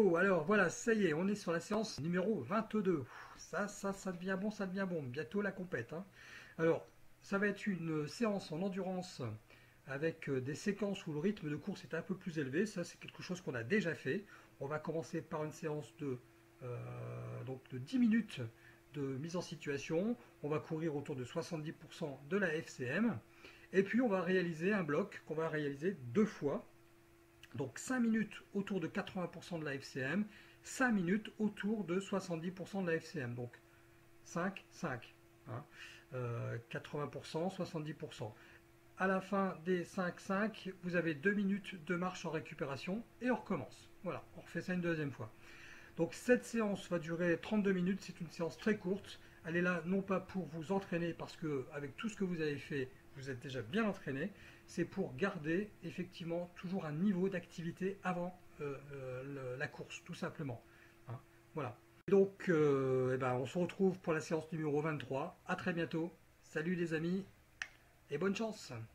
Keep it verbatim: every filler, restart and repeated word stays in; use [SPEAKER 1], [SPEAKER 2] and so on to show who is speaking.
[SPEAKER 1] bientôt. Alors voilà, ça y est, on est sur la séance numéro vingt-deux. Ça, ça, ça devient bon, ça devient bon. Bientôt la compète, hein. Alors, ça va être une séance en endurance avec euh, des séquences où le rythme de course est un peu plus élevé. Ça, c'est quelque chose qu'on a déjà fait. On va commencer par une séance de, euh, donc de dix minutes de mise en situation. On va courir autour de soixante-dix pour cent de la F C M. Et puis, on va réaliser un bloc qu'on va réaliser deux fois. Donc cinq minutes autour de quatre-vingts pour cent de la F C M, cinq minutes autour de soixante-dix pour cent de la F C M. Donc cinq, cinq. Hein. Euh, quatre-vingts pour cent, soixante-dix pour cent. À la fin des cinq, cinq, vous avez deux minutes de marche en récupération et on recommence. Voilà, on refait ça une deuxième fois. Donc cette séance va durer trente-deux minutes, c'est une séance très courte. Elle est là non pas pour vous entraîner parce que avec tout ce que vous avez fait, vous êtes déjà bien entraîné, c'est pour garder effectivement toujours un niveau d'activité avant euh, euh, le, la course, tout simplement. Hein, voilà. Donc euh, eh ben, on se retrouve pour la séance numéro vingt-trois. À très bientôt. Salut les amis et bonne chance.